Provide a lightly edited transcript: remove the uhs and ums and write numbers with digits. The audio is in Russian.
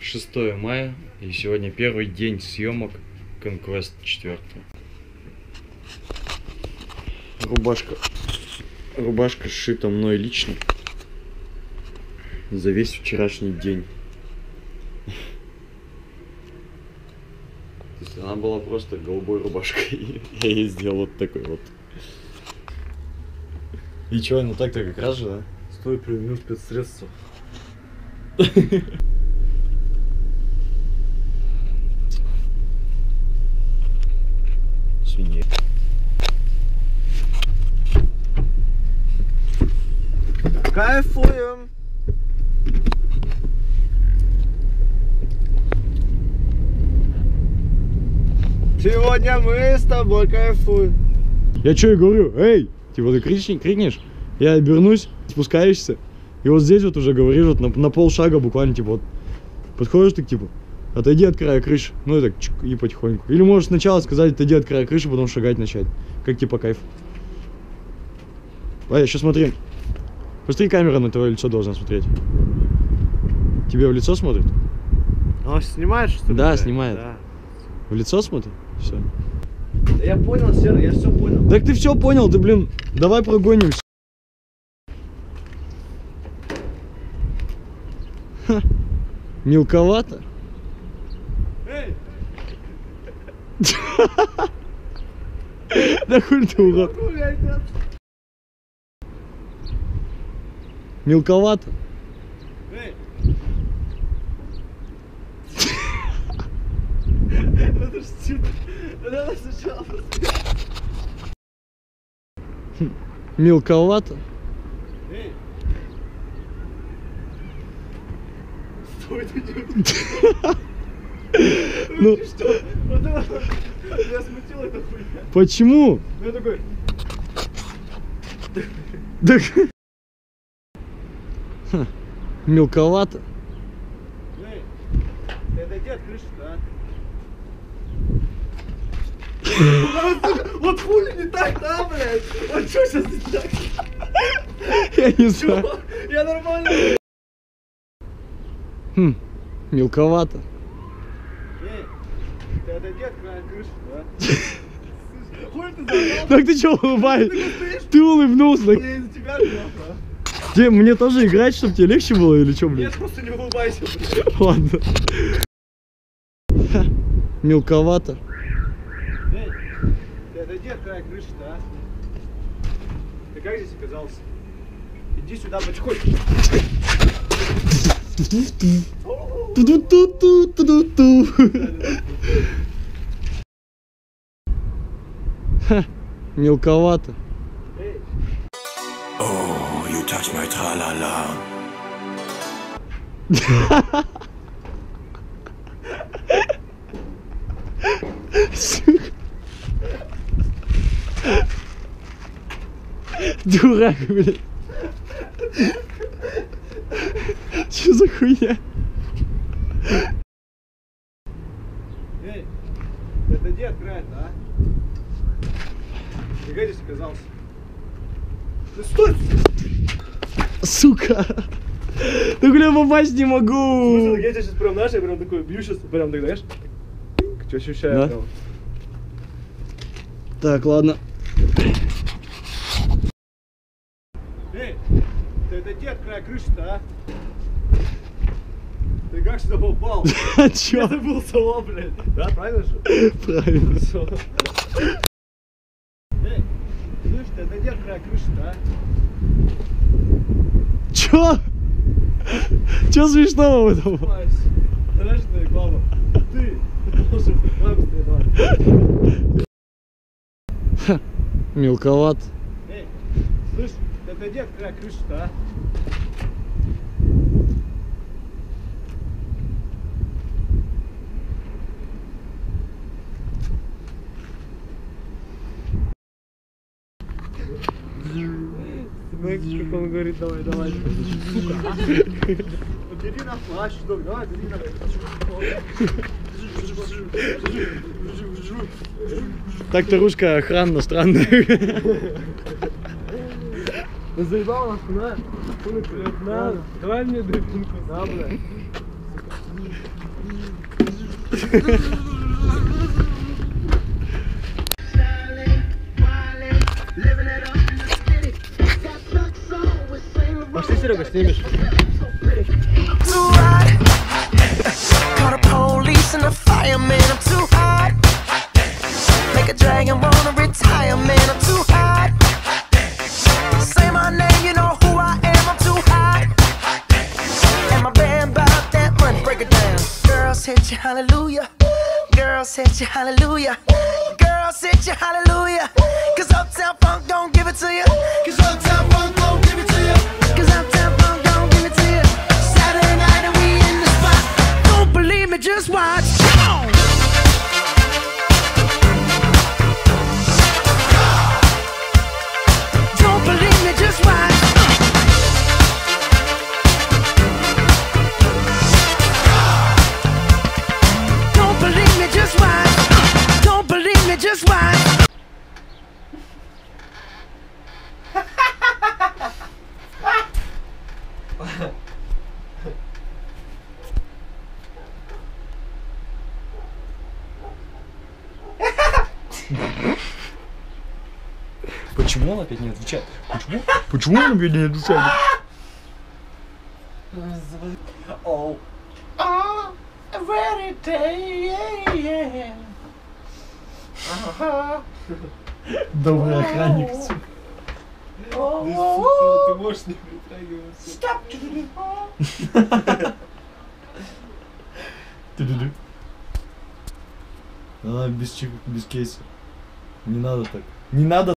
6 мая, и сегодня первый день съемок Conquest 4. Рубашка сшита мной лично за весь вчерашний день. То есть она была просто голубой рубашкой. Я ей сделал вот такой вот. И чё, ну так-то как раз же, да? Стой, применил спецсредства. Свинья. Кайфуем! Сегодня мы с тобой кайфуем. Я чё и говорю, эй, типа ты крикнешь, я обернусь, спускаешься, и вот здесь вот уже говоришь, вот на полшага буквально, типа вот, подходишь ты типа, отойди от края крыши, ну и так, чик, и потихоньку. Или можешь сначала сказать, отойди от края крыши, потом шагать начать, как типа кайф. Ваня, сейчас смотри, посмотри, камера на твое лицо должна смотреть. Тебе в лицо смотрит? Он снимает, что ли? Да, снимает. Да. В лицо смотрит? Все. Да я понял, Серый, я все понял. Так ты все понял, ты, блин, давай прогонимся. Ха. Мелковато. Эй! Да хуй ты, урод. Мелковато. Эй! Это ж типа... Надо сначала... Мелковато. Эй! Стой, ты не... Ну, что? Вот это... Я смутил эту хуйню. почему? Ну я такой... Так... Ха. Мелковато. Эй! Ты отойди от крыши, да? Вот хули не так, да, блядь? Вот что сейчас не так? Я не знаю. Чё? Я нормально. Мелковато. Эй, ты отойди от края крыши, да? Хуй ты заебал? Так ты чё улыбаешься? стоишь? Ты улыбнулся. Я из-за тебя нахуй. Тебе, мне тоже играть, чтобы тебе легче было или что, блин? Нет, просто не улыбайся, блядь. Ладно. Ха. Мелковато. Эй, ты отойди от края крыши, да? Ты как здесь оказался? Иди сюда потихоньку. Ту-ду-ту-ту-ту-ду-ту. Ха. Мелковато. Эй, Oh, you touch my tra-la-la. Сука. Дурак, блядь. Что за хуйня? эй, ты отойди от края, да? Ты как здесь оказался? Да стой! Сука. Да бля, попасть не могу. Слушай, я тебя сейчас прям, знаешь, я прям такой бью сейчас, прям так, знаешь? Что ощущаю Да? прям. Так, ладно. Эй, ты отойди от края крыши-то, а? Ты как сюда попал? А чё? Это был сова, блядь. Да, правильно же? Правильно. Всё. Эй, слышь, ты отойди от края крыши-то, а? Чё? Чё смешного в этом? Понимаешь? Знаешь, что реклама? Ты должен давай быстрее, давай. Мелковат. Эй, слышь, ты отойди от края крыши-то, а? Знаешь, как он говорит, давай, давай. Сука, а? Бери на плащ, давай, бери на. Так-то русская охрана странная. Заебал нас, на? На, давай мне дребинку, да, бля. Пошли, Серега, снимешь. Too hot. Call the police and the fireman. I'm too hot. Make a dragon wanna retire, man. I'm too hot. Say my name, you know who I am. I'm too hot. And my band about that money. Break it down. Girls hit you, hallelujah. Girls hit you, hallelujah. Girls hit you, hallelujah. Cause Uptown Funk don't give it to you. Cause Uptown Funk don't give it to you. Cause Uptown Funk don't give it to you. Saturday night and we in the spot. Don't believe me, just watch. Come on. Don't believe me, just watch. Don't believe me, just watch. Don't believe me, just watch. Почему он опять не отвечает? Почему? Почему он опять не отвечает? Oh, every day, yeah. Добрый охранник. Ты можешь не притрагиваться. Она без кейса. Не надо так. Не надо